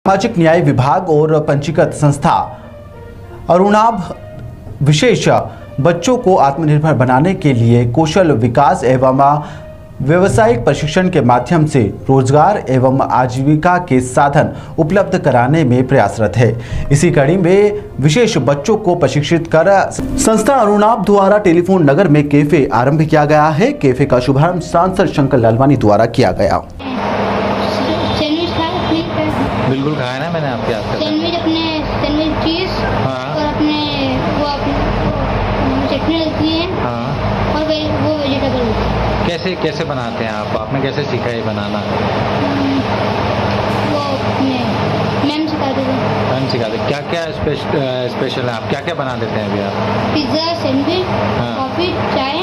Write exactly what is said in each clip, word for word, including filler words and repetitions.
सामाजिक न्याय विभाग और पंजीकृत संस्था अरुणाभ विशेष बच्चों को आत्मनिर्भर बनाने के लिए कौशल विकास एवं व्यावसायिक प्रशिक्षण के माध्यम से रोजगार एवं आजीविका के साधन उपलब्ध कराने में प्रयासरत है। इसी कड़ी में विशेष बच्चों को प्रशिक्षित कर संस्था अरुणाभ द्वारा टेलीफोन नगर में कैफे आरंभ किया गया है। कैफे का शुभारंभ सांसद शंकर लालवानी द्वारा किया गया। बिल्कुल खाया ना मैंने आपके हाथ का सैंडविच, अपने सैंडविच चीज और अपने वो अपने चटनी लगती है हाँ। और वो वेजिटेबल कैसे कैसे बनाते हैं आप? आपने कैसे सीखा ये बनाना? वो मैम सिखाते थे। मैम सिखाते क्या क्या स्पेशल स्पेशल है? आप क्या क्या बना देते हैं अभी आप? पिज्ज़ा, सैंडविच, कॉफ़ी, चाय।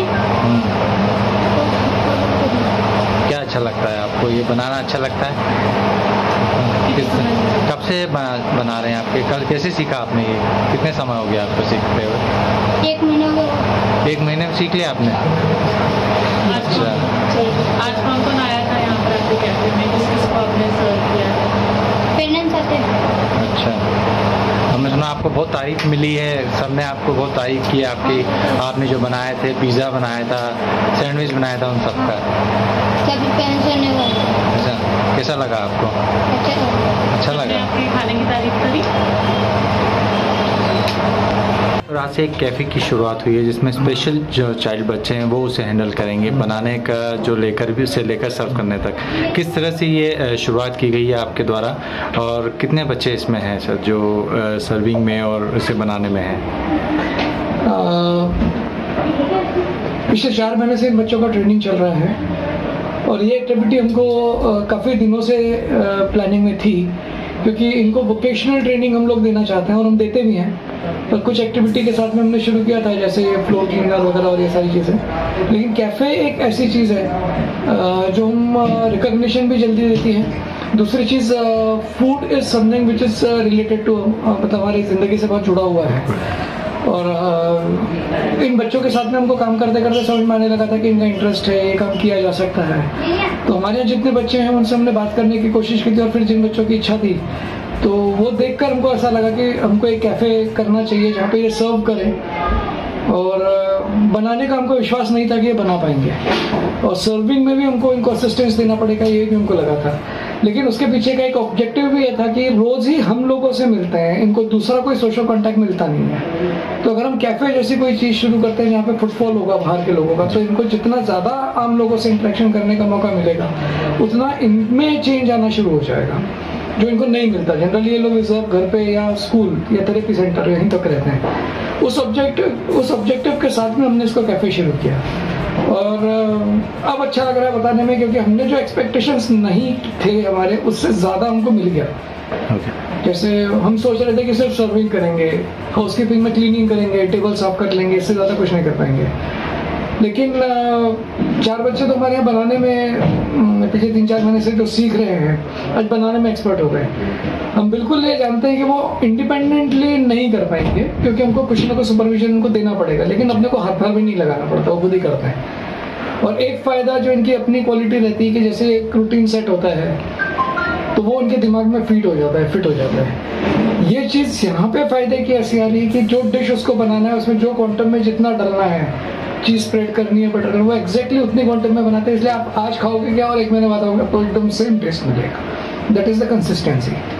क्या अच्छा लगता है आपको? ये बनाना अच्छा लगता है? कब से बना, बना रहे हैं आपके? कल कैसे सीखा आपने ये? कितने समय हो गया आपको सीखते हुए? एक महीना हो गया। एक महीने में सीख लिया आपने? अच्छा। आज कौन कौन आया था यहाँ पर आपके कैफे में? किस किस को आपने सर्व किया? पेरेंट्स आते हैं। अच्छा, हमने सुना आपको बहुत तारीफ मिली है, सबने आपको बहुत तारीफ की आपकी। आपने जो बनाए थे, पिज़्ज़ा बनाया था, सैंडविच बनाया था, उन सबका सभी पेरेंट्स ने बोला। अच्छा, कैसा लगा आपको? अच्छा अच्छा लगा। आपके खाने की तारीफ करी। आज से एक कैफ़े की शुरुआत हुई है जिसमें स्पेशल जो चाइल्ड बच्चे हैं वो उसे हैंडल करेंगे, बनाने का जो लेकर भी उसे लेकर सर्व करने तक। किस तरह से ये शुरुआत की गई है आपके द्वारा और कितने बच्चे इसमें हैं सर जो सर्विंग में और इसे बनाने में हैं? पिछले चार महीने से इन बच्चों का ट्रेनिंग चल रहा है और ये एक्टिविटी हमको काफ़ी दिनों से प्लानिंग में थी, क्योंकि इनको वोकेशनल ट्रेनिंग हम लोग देना चाहते हैं और हम देते भी हैं। पर कुछ एक्टिविटी के साथ में हमने शुरू किया था, जैसे ये फ्लोर क्लीनर वगैरह और ये सारी चीज़ें। लेकिन कैफ़े एक ऐसी चीज़ है जो हम रिकॉग्निशन भी जल्दी देती है। दूसरी चीज़, food is something which is related to, मतलब हमारी ज़िंदगी से बहुत जुड़ा हुआ है। और आ, इन बच्चों के साथ में हमको काम करते करते समझ में आने लगा था कि इनका इंटरेस्ट है, ये काम किया जा सकता है। तो हमारे यहाँ जितने बच्चे हैं उनसे हमने बात करने की कोशिश की थी और फिर जिन बच्चों की इच्छा थी तो वो देखकर हमको ऐसा लगा कि हमको एक कैफ़े करना चाहिए जहाँ पे ये सर्व करें। और बनाने का हमको विश्वास नहीं था कि ये बना पाएंगे और सर्विंग में भी हमको इनको असिस्टेंस देना पड़ेगा, ये भी हमको लगा था। लेकिन उसके पीछे का एक ऑब्जेक्टिव भी ये था कि रोज़ ही हम लोगों से मिलते हैं, इनको दूसरा कोई सोशल कांटेक्ट मिलता नहीं है। तो अगर हम कैफ़े जैसी कोई चीज़ शुरू करते हैं जहाँ पे फुटफॉल होगा बाहर के लोगों का, तो इनको जितना ज़्यादा आम लोगों से इंटरेक्शन करने का मौका मिलेगा उतना इनमें चेंज आना शुरू हो जाएगा, जो इनको नहीं मिलता। जनरली ये लोग रिजर्व घर पे या स्कूल या थेरेपी सेंटर यहीं तक रहते हैं। उस ऑब्जेक्टिव उस ऑब्जेक्टिव के साथ में हमने इसको कैफ़े शुरू किया और अब अच्छा लग रहा है बताने में, क्योंकि हमने जो एक्सपेक्टेशंस नहीं थे हमारे, उससे ज़्यादा हमको मिल गया। okay. जैसे हम सोच रहे थे कि सिर्फ सर्विंग करेंगे, हाउसकीपिंग में क्लीनिंग करेंगे, टेबल साफ कर लेंगे, इससे ज़्यादा कुछ नहीं कर पाएंगे। लेकिन चार बच्चे तो हमारे यहाँ बनाने में पिछले तीन चार महीने से जो सीख रहे हैं आज बनाने में एक्सपर्ट हो गए। हम बिल्कुल ये जानते हैं कि वो इंडिपेंडेंटली नहीं कर पाएंगे, क्योंकि हमको कुछ ना कुछ सुपरविजन उनको देना पड़ेगा, लेकिन अपने को हाथ पैर भी नहीं लगाना पड़ता, वो खुद ही करते हैं। और एक फ़ायदा जो इनकी अपनी क्वालिटी रहती है कि जैसे एक रूटीन सेट होता है तो वो उनके दिमाग में फिट हो जाता है फिट हो जाता है। ये चीज़ यहाँ पे फ़ायदे की ऐसी आ रही है कि जो डिश उसको बनाना है उसमें जो क्वांटम में जितना डलना है, चीज़ स्प्रेड करनी है, बटर करना, वो एक्जैक्टली उतनी क्वांटम में बनाते हैं। इसलिए आप आज खाओगे क्या और एक महीने बाद आपको एकदम सेम टेस्ट मिलेगा। That is the consistency.